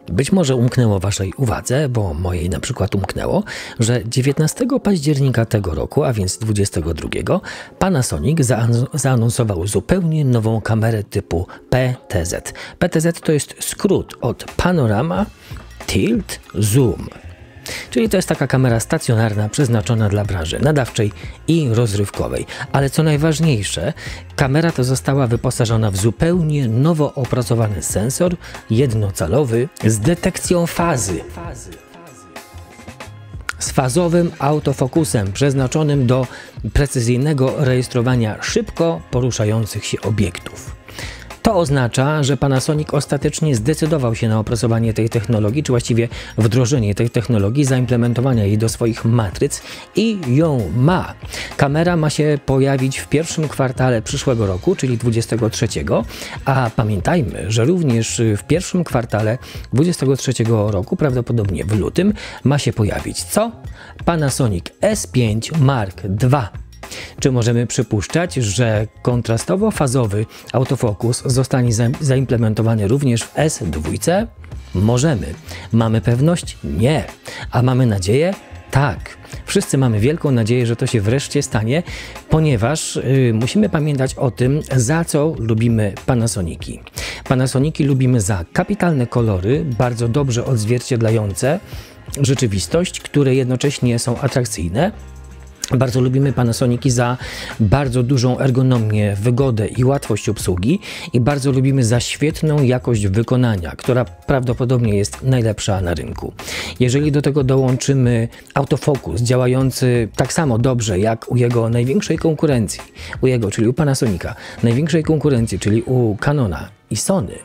Być może umknęło Waszej uwadze, bo mojej na przykład umknęło, że 19 października tego roku, a więc 22, Panasonic zaanonsował zupełnie nową kamerę typu PTZ. PTZ to jest skrót od Panorama Tilt Zoom. Czyli to jest taka kamera stacjonarna przeznaczona dla branży nadawczej i rozrywkowej. Ale co najważniejsze, kamera ta została wyposażona w zupełnie nowo opracowany sensor jednocalowy z detekcją fazy. Z fazowym autofokusem przeznaczonym do precyzyjnego rejestrowania szybko poruszających się obiektów. To oznacza, że Panasonic ostatecznie zdecydował się na opracowanie tej technologii, czy właściwie wdrożenie tej technologii, zaimplementowania jej do swoich matryc i ją ma. Kamera ma się pojawić w pierwszym kwartale przyszłego roku, czyli 23, a pamiętajmy, że również w pierwszym kwartale 23 roku, prawdopodobnie w lutym, ma się pojawić co? Panasonic S5 Mark II. Czy możemy przypuszczać, że kontrastowo-fazowy autofokus zostanie zaimplementowany również w S2? Możemy. Mamy pewność? Nie. A mamy nadzieję? Tak. Wszyscy mamy wielką nadzieję, że to się wreszcie stanie, ponieważ musimy pamiętać o tym, za co lubimy Panasoniki. Panasoniki lubimy za kapitalne kolory, bardzo dobrze odzwierciedlające rzeczywistość, które jednocześnie są atrakcyjne. Bardzo lubimy Panasoniki za bardzo dużą ergonomię, wygodę i łatwość obsługi i bardzo lubimy za świetną jakość wykonania, która prawdopodobnie jest najlepsza na rynku. Jeżeli do tego dołączymy autofokus działający tak samo dobrze jak u jego największej konkurencji, czyli u Panasonica, największej konkurencji, czyli u Canona i Sony,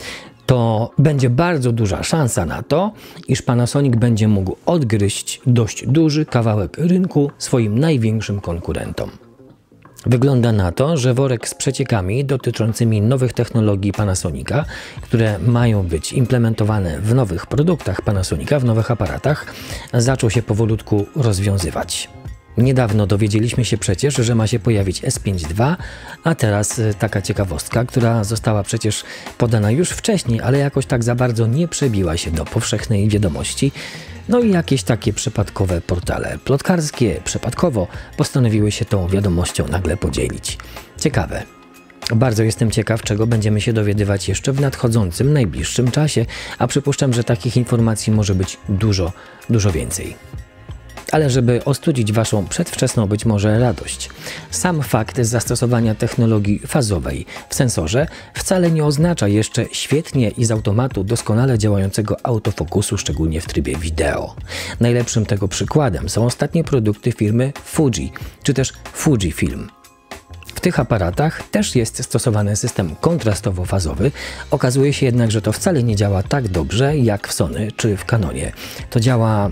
to będzie bardzo duża szansa na to, iż Panasonic będzie mógł odgryźć dość duży kawałek rynku swoim największym konkurentom. Wygląda na to, że worek z przeciekami dotyczącymi nowych technologii Panasonica, które mają być implementowane w nowych produktach Panasonica, w nowych aparatach, zaczął się powolutku rozwiązywać. Niedawno dowiedzieliśmy się przecież, że ma się pojawić S5 II, a teraz taka ciekawostka, która została przecież podana już wcześniej, ale jakoś tak za bardzo nie przebiła się do powszechnej wiadomości. No i jakieś takie przypadkowe portale plotkarskie przypadkowo postanowiły się tą wiadomością nagle podzielić. Ciekawe. Bardzo jestem ciekaw, czego będziemy się dowiadywać jeszcze w nadchodzącym, najbliższym czasie, a przypuszczam, że takich informacji może być dużo więcej. Ale żeby ostudzić Waszą przedwczesną być może radość, sam fakt zastosowania technologii fazowej w sensorze wcale nie oznacza jeszcze świetnie i z automatu doskonale działającego autofokusu, szczególnie w trybie wideo. Najlepszym tego przykładem są ostatnie produkty firmy Fuji, czy też Fujifilm. W tych aparatach też jest stosowany system kontrastowo-fazowy. Okazuje się jednak, że to wcale nie działa tak dobrze jak w Sony czy w Canonie. To działa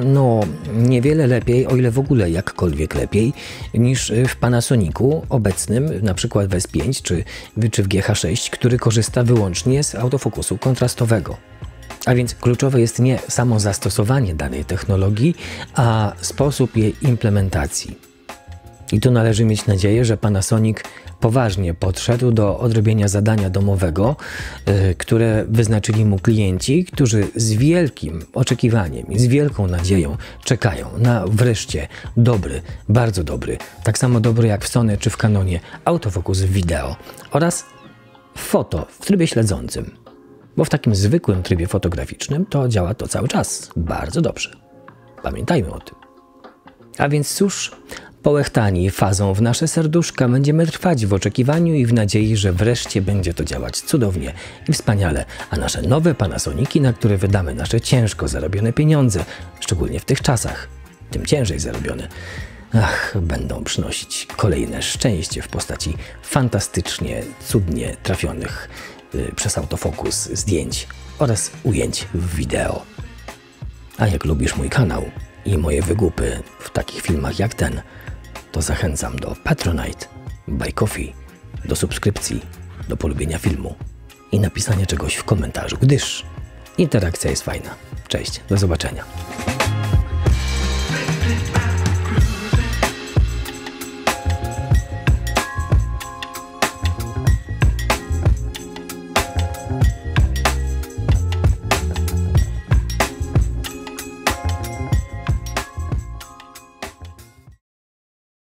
niewiele lepiej, o ile w ogóle jakkolwiek lepiej, niż w Panasonicu obecnym, na przykład w S5 czy w GH6, który korzysta wyłącznie z autofokusu kontrastowego. A więc kluczowe jest nie samo zastosowanie danej technologii, a sposób jej implementacji. I tu należy mieć nadzieję, że Panasonic poważnie podszedł do odrobienia zadania domowego, które wyznaczyli mu klienci, którzy z wielkim oczekiwaniem i z wielką nadzieją czekają na wreszcie dobry, bardzo dobry, tak samo dobry jak w Sony czy w Canonie, autofokus w wideo oraz foto w trybie śledzącym. Bo w takim zwykłym trybie fotograficznym to działa to cały czas bardzo dobrze. Pamiętajmy o tym. A więc cóż, połechtani fazą w nasze serduszka będziemy trwać w oczekiwaniu i w nadziei, że wreszcie będzie to działać cudownie i wspaniale, a nasze nowe Panasoniki, na które wydamy nasze ciężko zarobione pieniądze, szczególnie w tych czasach, tym ciężej zarobione, będą przynosić kolejne szczęście w postaci fantastycznie, cudnie trafionych przez autofokus zdjęć oraz ujęć w wideo. A jak lubisz mój kanał i moje wygłupy w takich filmach jak ten, to zachęcam do Patronite, Buy Coffee, do subskrypcji, do polubienia filmu i napisania czegoś w komentarzu, gdyż interakcja jest fajna. Cześć, do zobaczenia.